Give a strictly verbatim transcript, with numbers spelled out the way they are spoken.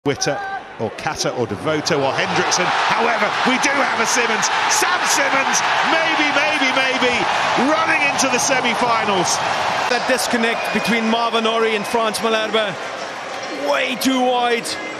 Witter or Kata or Devoto or Hendrickson. However, we do have a Simmonds. Sam Simmonds, maybe, maybe, maybe, running into the semi-finals. That disconnect between Marvin Orri and France Malherbe, way too wide.